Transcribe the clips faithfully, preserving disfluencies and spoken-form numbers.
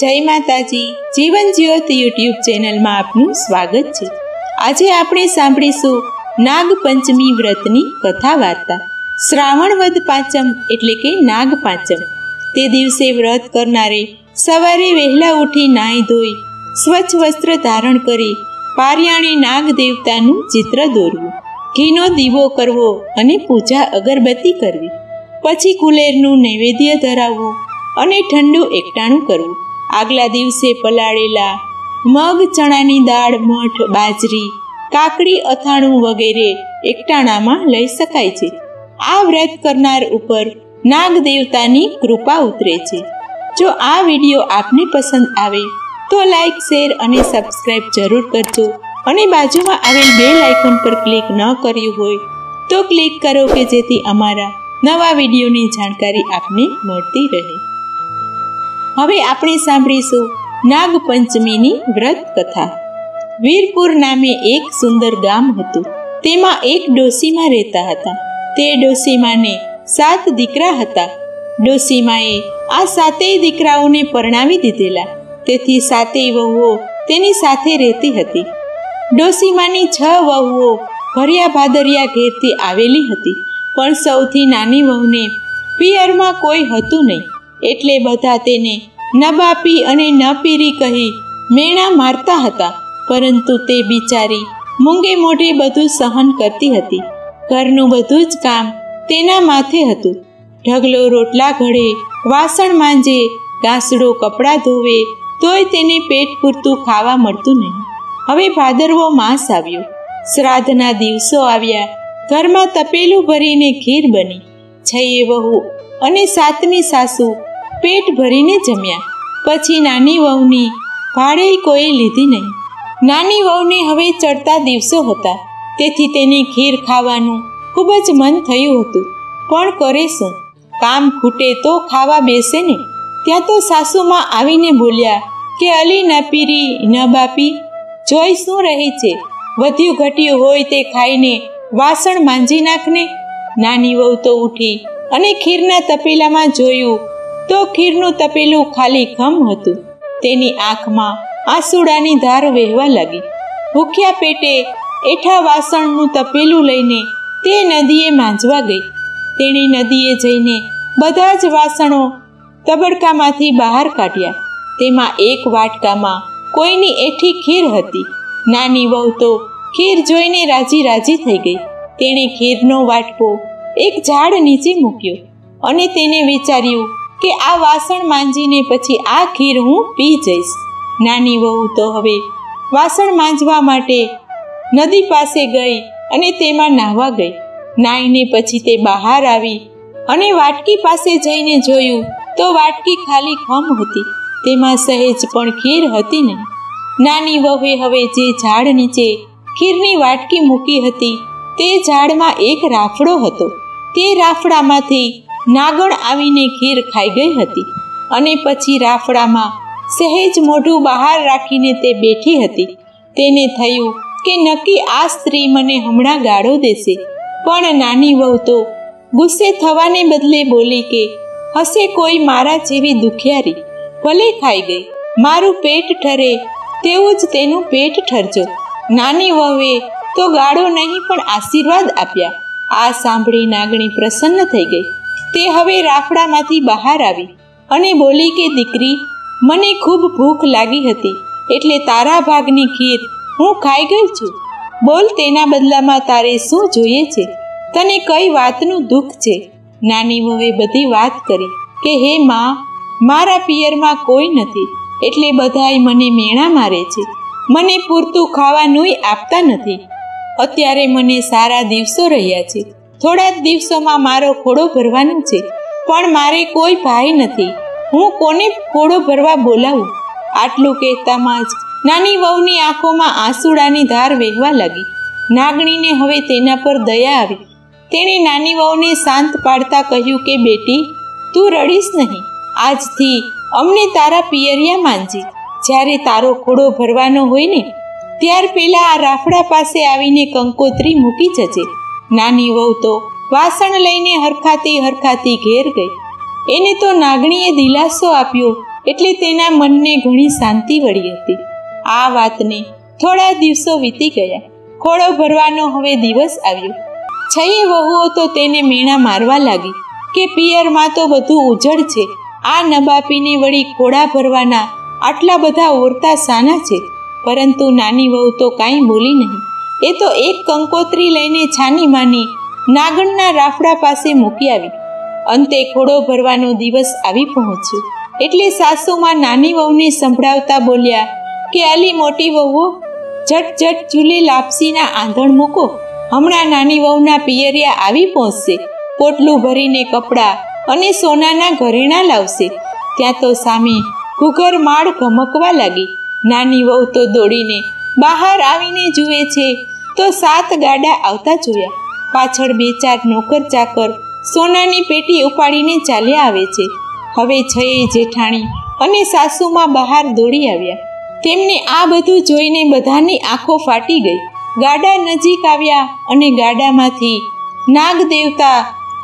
જય માતાજી, જીવન જ્યોત યુટ્યુબ ચેનલમાં આપનું સ્વાગત છે। આજે આપણે સાંભળીશું નાગપંચમી વ્રતની કથા વાર્તા। શ્રાવણ વદ પાંચમ એટલે કે નાગ પાંચમ। તે દિવસે વ્રત કરનારે સવારે વહેલા ઉઠી નાહી ધોઈ સ્વચ્છ વસ્ત્ર ધારણ કરી પારિયાણે નાગ દેવતાનું ચિત્ર દોરવું, ઘીનો દીવો કરવો અને પૂજા અગરબત્તી કરવી। પછી કુલેરનું નૈવેદ્ય ધરાવવું અને ઠંડુ એકટાણું કરવું। આગલા દિવસે પલાળેલા મગ, ચણાની દાળ, મઠ, બાજરી, કાકડી, અથાણું વગેરે એકટાણામાં લઈ શકાય છે। આ વ્રત કરનાર ઉપર નાગ દેવતાની કૃપા ઉતરે છે। જો આ વિડીયો આપને પસંદ આવે તો લાઈક, શેર અને સબસ્ક્રાઈબ જરૂર કરજો અને બાજુમાં આવેલ બેલ આઇકોન પર ક્લિક ન કર્યું હોય તો ક્લિક કરો કે જેથી અમારા નવા વિડીયોની જાણકારી આપને મળતી રહે। હવે આપણે સાંભળીશું નાગપંચમીની વ્રત કથા। વીરપુર નામે એક સુંદર ગામ હતું। તેમાં એક ડોસીમા રહેતા હતા। તે ડોસીમાને સાત દીકરા હતા। ડોસીમાએ આ સાતેય દીકરાઓને પરણાવી દીધેલા, તેથી સાતેય વહુઓ તેની સાથે રહેતી હતી। ડોસીમાની છ વહુઓ ભર્યા ભાદરિયા ઘેરથી આવેલી હતી, પણ સૌથી નાની વહુને પિયરમાં કોઈ હતું નહીં, એટલે બધા તેને નબાપી અને ન પીરી કહી મેણા મારતા હતા। પરંતુ તે બિચારી મૂંગે મોઢે બધું સહન કરતી હતી। ઘરનું બધું જ કામ તેના માથે હતું। ઢગલો રોટલા ઘડે, વાસણ માંજે, ઘાસડો કપડાં ધોવે, તોય તેને પેટ પૂરતું ખાવા મળતું નહીં। હવે ભાદરવો માસ આવ્યો, શ્રાદ્ધના દિવસો આવ્યા। ઘરમાં તપેલું ભરીને ખીર બની। છયે વહુ અને સાતમી સાસુ પેટ ભરીને જમ્યા। પછી નાની વહુની ભાડે કોઈ લીધી નહીં। નાની વહુને હવે ચડતા દિવસો હતા, તેથી તેને ખીર ખાવાનું ખૂબ જ મન થયું હતું, પણ કરે શું? કામ ખૂટે તો ખાવા બેસે ને। ત્યાં તો સાસુમાં આવીને બોલ્યા કે અલી ન પીરી ન બાપી, જોઈ શું રહી છે? વધ્યું ઘટ્યું હોય તે ખાઈને વાસણ માંજી નાખને। નાની વહુ તો ઉઠી અને ખીરના તપેલામાં જોયું તો ખીરનું તપેલું ખાલી ખમ હતું। તેની આંખમાં આંસુડાની ધાર વહેવા લાગી। ભૂખ્યા પેટે એઠા વાસણનું તપેલું લઈને તે નદીએ માંજવા ગઈ। તેણે નદીએ જઈને બધા જ વાસણો તબડકામાંથી બહાર કાઢ્યા। તેમાં એક વાટકામાં કોઈની એઠી ખીર હતી। નાની વહુ તો ખીર જોઈને રાજી રાજી થઈ ગઈ। તેણે ખીરનો વાટકો એક ઝાડ નીચે મૂક્યો અને તેને વિચાર્યું કે આ વાસણ માંજીને પછી આ ખીર હું પી જઈશ। નાની વહુ તો હવે વાસણ માંજવા માટે નદી પાસે ગઈ અને તેમાં નાહવા ગઈ। નાહીને પછી તે બહાર આવી અને વાટકી પાસે જઈને જોયું તો વાટકી ખાલી ખમ હતી, તેમાં સહેજ પણ ખીર હતી નહીં। નાની વહુએ હવે જે ઝાડ નીચે ખીરની વાટકી મૂકી હતી તે ઝાડમાં એક રાફડો હતો। તે રાફડામાંથી નાગણ આવીને ખીર ખાઈ ગઈ હતી અને પછી રાફડામાં સહેજ મોઢું બહાર રાખીને તે બેઠી હતી। તેને થયું કે નક્કી આ સ્ત્રી મને હમણાં ગાળો દેશે, પણ નાની વહુ તો ગુસ્સે થવાને બદલે બોલી કે હશે કોઈ મારા જેવી દુખિયારી, ભલે ખાઈ ગઈ, મારું પેટ ઠરે તેવું જ તેનું પેટ ઠરજો। નાની વહુએ તો ગાળો નહીં પણ આશીર્વાદ આપ્યા। આ સાંભળી નાગણી પ્રસન્ન થઈ ગઈ। તે હવે રાફડામાંથી બહાર આવી અને બોલી કે દીકરી, મને ખૂબ ભૂખ લાગી હતી, એટલે તારા ભાગની ખીર હું ખાઈ ગઈ છું। બોલ, તેના બદલામાં તારે શું જોઈએ છે? તને કઈ વાતનું દુઃખ છે? નાની વહુએ બધી વાત કરી કે હે માં, મારા પિયરમાં કોઈ નથી, એટલે બધાય મને મેણા મારે છે, મને પૂરતું ખાવાનુંય આપતા નથી। અત્યારે મને સારા દિવસો રહ્યા છે, થોડા જ દિવસોમાં મારો ખોડો ભરવાનો છે, પણ મારે કોઈ ભાઈ નથી, હું કોને ખોડો ભરવા બોલાવું? આટલું કહેતામાં જ નાની વહુની આંખોમાં આંસુડાની ધાર વહેવા લાગી। નાગણીને હવે તેના પર દયા આવી। તેણે નાની વહુને શાંત પાડતા કહ્યું કે બેટી, તું રડીશ નહીં, આજથી અમને તારા પિયરિયા માનજે। જ્યારે તારો ખોડો ભરવાનો હોય ને ત્યાર પહેલા આ રાફડા પાસે આવીને કંકોત્રી મૂકી જજે। નાની વહુ તો વાસણ લઈને હરખાતી હરખાતી ઘેર ગઈ। એને તો નાગણીએ દિલાસો આપ્યો એટલે તેના મનને ઘણી શાંતિ વળી હતી. આ વાતને થોડા દિવસો વીતી ગયા. ખોળો ભરવાનો હવે દિવસ આવ્યો. છઈએ વહુઓ તો તેને મેણા મારવા લાગી કે પિયરમાં તો બધું ઉજળ છે, આ નબાપીને વળી ખોળા ભરવાના આટલા બધા ઓરતા સાના છે. પરંતુ નાની વહુ તો કાંઈ બોલી નહીં. એ તો એક કંકોત્રી લઈને છાની માની નાગણના રાફડા પાસે મૂકી આવી. અંતે ખોળો ભરવાનો દિવસ આવી પહોંચ્યો એટલે સાસુમાં નાની વહુને સંભળાવતા બોલ્યા કે આલી મોટી વહુઓ, ઝટ ઝટ ચૂલે લાપસીના આંધણ મૂકો, હમણાં નાની વહુના પિયરિયા આવી પહોંચશે, પોટલું ભરીને કપડાં અને સોનાના ઘરેણાં લાવશે. ત્યાં તો સામે ઘૂઘર માળ ઘમકવા લાગી. નાની વહુ તો દોડીને બહાર આવીને જુએ છે તો સાત ગાડા આવતા જોયા. પાછળ બે ચાર નોકર ચાકર સોનાની પેટી ઉપાડીને ચાલ્યા આવે છે. હવે છયે જેઠાણી અને સાસુમાં બહાર દોડી આવ્યા. તેમને આ બધું જોઈને બધાની આંખો ફાટી ગઈ. ગાડા નજીક આવ્યા અને ગાડામાંથી નાગ દેવતા,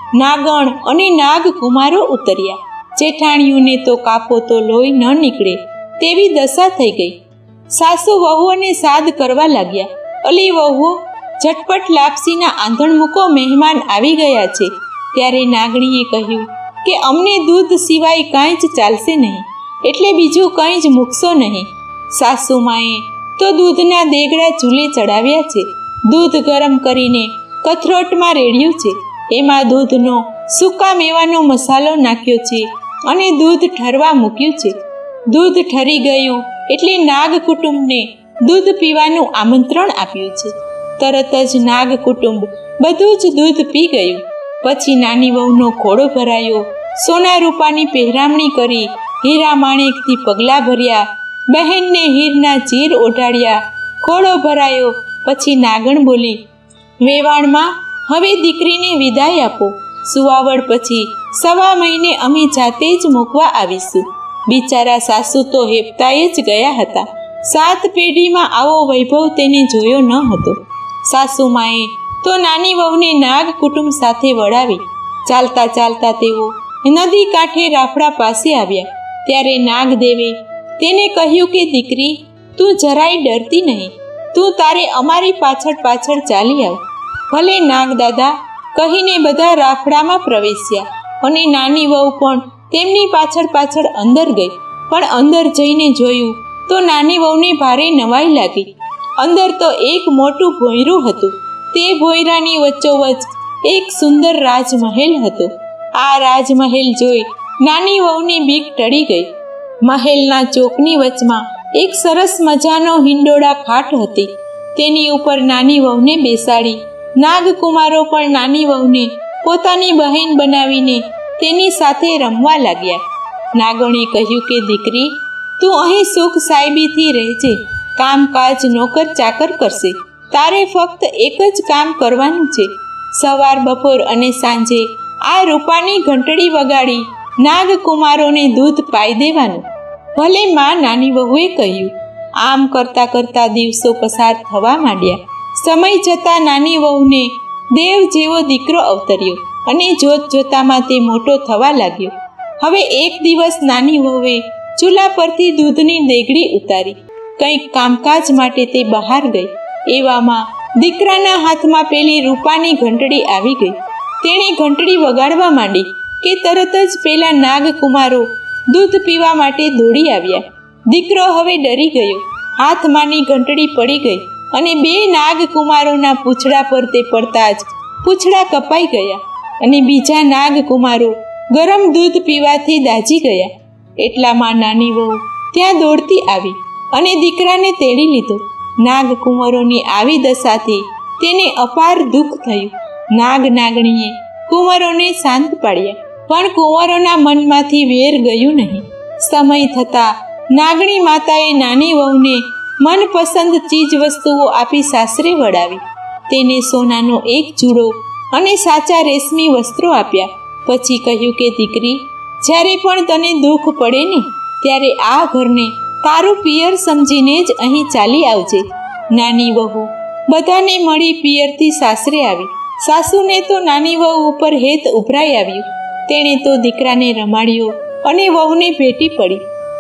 નાગણ અને નાગ કુમારો ઉતર્યા. જેઠાણીઓને તો કાપો તો લોહી ન નીકળે તેવી દશા થઈ ગઈ. સાસુ વહુઓને સાદ કરવા લાગ્યા. અલી વહુઓ, ઝટપટ લાપસીના આંધણ મૂકો, મહેમાન આવી ગયા છે. ત્યારે નાગણીએ કહ્યું કે અમને દૂધ સિવાય કાંઈ જ ચાલશે નહીં, એટલે બીજું કંઈ જ મૂકશો નહીં. સાસુમાએ તો દૂધના દેગડા ચૂલે ચડાવ્યા છે. દૂધ ગરમ કરીને કથરોટમાં રેડ્યું છે. એમાં દૂધનો સૂકા મેવાનો મસાલો નાખ્યો છે અને દૂધ ઠરવા મૂક્યું છે. દૂધ ઠરી ગયું એટલે નાગ કુટુંબને દૂધ પીવાનું આમંત્રણ આપ્યું છે. તરત જ નાગ કુટુંબ બધું જ દૂધ પી ગયું. પછી નાની વહુનો ખોળો ભરાયો. સોના રૂપાની પહેરામણી કરી, હીરા માણેકથી પગલાં ભર્યા, બહેનને હીરના ચીર ઓઢાડ્યા. ખોળો ભરાયો પછી નાગણ બોલી, વેવાણમાં હવે દીકરીને વિદાય આપો. સુવાવડ પછી સવા મહિને અમે જાતે જ મૂકવા આવીશું. બિચારા સાસુ તો હેપતાએ જ ગયા હતા. સાત પેઢીમાં આવો વૈભવ તેને જોયો ન હતો. સાસુમાએ તો નાની વહુને નાગ કુટુંબ સાથે વળાવી. ચાલતા ચાલતા તેઓ નદી કાંઠે રાફડા પાસે આવ્યા. ત્યારે નાગદેવે તેને કહ્યું કે દીકરી, તું જરાય ડરતી નહીં, તું તારે અમારી પાછળ પાછળ ચાલી આવ. ભલે નાગદાદા કહીને બધા રાફડામાં પ્રવેશ્યા અને નાની વહુ પણ તેમની પાછળ પાછળ અંદર ગઈ. પણ અંદર જઈને જોયું તો નાની વહુને ભારે નવાઈ લાગી. અંદર તો એક મોટું ભોંયરું હતું. તે ભોંયરાની વચ્ચોવચ્ચ એક સુંદર રાજમહેલ હતો. આ રાજમહેલ જોઈ નાની વહુની બીક ટળી ગઈ. મહેલના ચોકની વચમાં એક સરસ મજાનો હિંડોળા ખાટ હતી. તેની ઉપર નાની વહુને બેસાડી નાગકુમારો પણ નાની વહુને પોતાની બહેન બનાવીને તેની સાથે રમવા લાગ્યા. નાગણે કહ્યું કે દીકરી, તું અહીં સુખ સાહેબીથી રહેજે. કામકાજ નોકર ચાકર કરશે. તારે ફક્ત એક જ કામ કરવાનું છે. સવાર, બપોર અને સાંજે આ રૂપાની ઘંટડી વગાડી નાગકુમારોને દૂધ પાઈ દેવાનું. ભલે માં, નાની વહુએ કહ્યું. આમ કરતા કરતા દિવસો પસાર થવા માંડ્યા. સમય જતાં નાની વહુને દેવ જેવો દીકરો અવતર્યો અને જોત જોતામાં તે મોટો થવા લાગ્યો. હવે એક દિવસ નાની વહુએ ચૂલા પરથી દૂધની દેગડી ઉતારી. કંઈક કામકાજ માટે તે બહાર ગઈ. એવામાં દીકરાના હાથમાં પેલી રૂપાની ઘંટડી આવી ગઈ. તેણે ઘંટડી વગાડવા માંડી કે તરત જ પેલા નાગકુમારો દૂધ પીવા માટે દોડી આવ્યા. દીકરો હવે ડરી ગયો. હાથમાંની ઘંટડી પડી ગઈ અને બે નાગકુમારોના પૂંછડા પર તે પડતા જ પૂંછડા કપાઈ ગયા અને બીજા નાગકુમારો ગરમ દૂધ પીવાથી દાઝી ગયા. એટલામાં નાની વહુ ત્યાં દોડતી આવી અને દીકરાને તેડી લીધો. નાગકુંવરોની આવી દશાથી તેને અપાર દુઃખ થયું. નાગ નાગણીએ કુંવરોને શાંત પાડ્યા, પણ કુંવરોના મનમાંથી વેર ગયું નહીં. સમય થતાં નાગણી માતાએ નાની વહુને મનપસંદ ચીજ વસ્તુઓ આપી સાસરે વળાવી. તેને સોનાનો એક ચૂડો અને સાચા રેશમી વસ્ત્રો આપ્યા. પછી કહ્યું કે દીકરી, જ્યારે પણ તને દુઃખ પડે ને ત્યારે આ ઘરને તારું પિયર સમજીને જ અહીં ચાલી આવજે. નાની વહુ બધાને મળી પિયરથી સાસરે આવી. સાસુને તો નાની વહુ ઉપર હેત ઉભરાઈ આવ્યું. તેણે તો દીકરાને રમાડ્યો અને વહુને ભેટી પડી.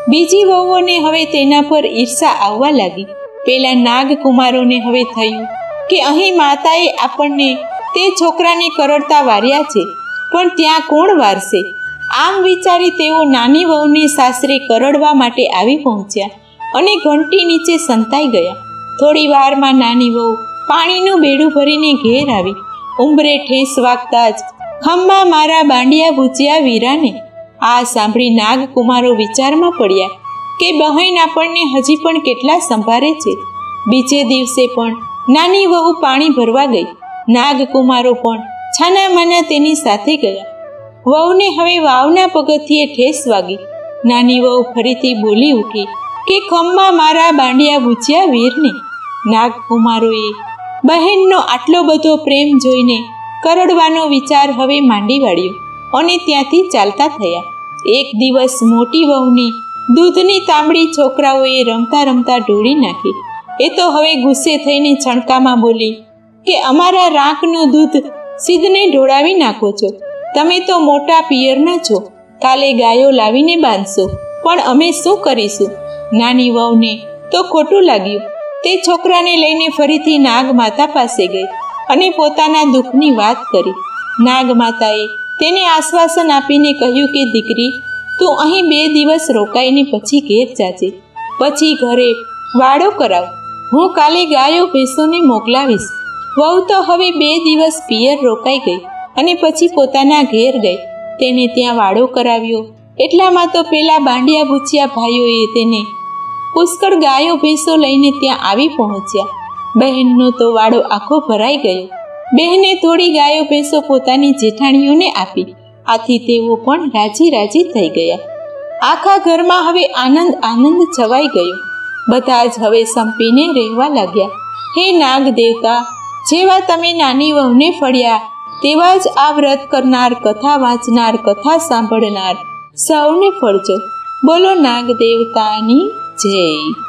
બીજી વહુઓને હવે તેના પર ઈર્ષા આવવા લાગી. પેલા નાગકુમારોને હવે થયું કે અહીં માતાએ આપણને તે છોકરાને કરડતા વાર્યા છે, પણ ત્યાં કોણ વારશે? આમ વિચારી તેઓ નાની વહુને સાસરે કરડવા માટે આવી પહોંચ્યા અને ઘંટી નીચે સંતાઈ ગયા. થોડી વારમાં નાની વહુ પાણીનું બેડું ભરીને ઘેર આવી. ઉંબરે ઠેસ વાગતા જ ખમ્મા મારા બાંડિયા ભૂજ્યા વીરાને. આ સાંભળી નાગકુમારો વિચારમાં પડ્યા કે બહેન આપણને હજી પણ કેટલા સંભાળે છે. બીજે દિવસે પણ નાની વહુ પાણી ભરવા ગઈ. નાગકુમારો પણ છાના માના તેની સાથે ગયા. વહુને હવે વાવના પગથિયે ઠેસ વાગી. નાની વહુ ફરીથી બોલી ઉઠી કે ખમ્મા મારા બાંડિયા ભૂજ્યા વીરને. નાગકુમારોએ બહેનનો આટલો બધો પ્રેમ જોઈને કરડવાનો વિચાર હવે માંડી વાળ્યો અને ત્યાંથી ચાલતા થયા. એક દિવસ મોટી વહુની દૂધની તાંબડી છોકરાઓએ રમતા રમતા ઢોળી નાખી. એ તો હવે ગુસ્સે થઈને છણકામાં બોલી કે અમારા રાંકનું દૂધ સિદ્ધને ઢોળાવી નાખો છો. તમે તો મોટા પિયરના છો, કાલે ગાયો લાવીને બાંધશો, પણ અમે શું કરીશું? નાની વહુને તો ખોટું લાગ્યું. તે છોકરાને લઈને ફરીથી નાગમાતા પાસે ગઈ અને પોતાના દુઃખની વાત કરી. નાગમાતાએ તેને આશ્વાસન આપીને કહ્યું કે દીકરી, તું અહીં બે દિવસ રોકાઈને પછી ઘેર જાજે. પછી ઘરે વાડો કરાવ. હું કાલે ગાયો ભેંસોને મોકલાવીશ. વહુ તો હવે બે દિવસ પિયર રોકાઈ ગઈ અને પછી પોતાના ઘેર ગઈ. તેને ત્યાં વાડો કરાવ્યો. એટલામાં તો પેલા બાંડિયા ભૂચિયા ભાઈઓએ તેને પુષ્કળ ગાયો ભેંસો લઈને ત્યાં આવી પહોંચ્યા. બહેનનો તો વાડો આખો ભરાઈ ગયો. બહેને થોડી ગાયો ભેંસો પોતાની જેઠાણીઓને આપી. આથી તેઓ પણ રાજી રાજી થઈ ગયા. આખા ઘરમાં હવે આનંદ આનંદ છવાઈ ગયો. બધા જ હવે સંપીને રહેવા લાગ્યા. હે નાગ દેવતા, જેવા તમે નાની વહુને ફળ્યા, તેવા જ આ વ્રત કરનાર, કથા વાંચનાર, કથા સાંભળનાર સૌને ફળજો. બોલો નાગ દેવતાની જય.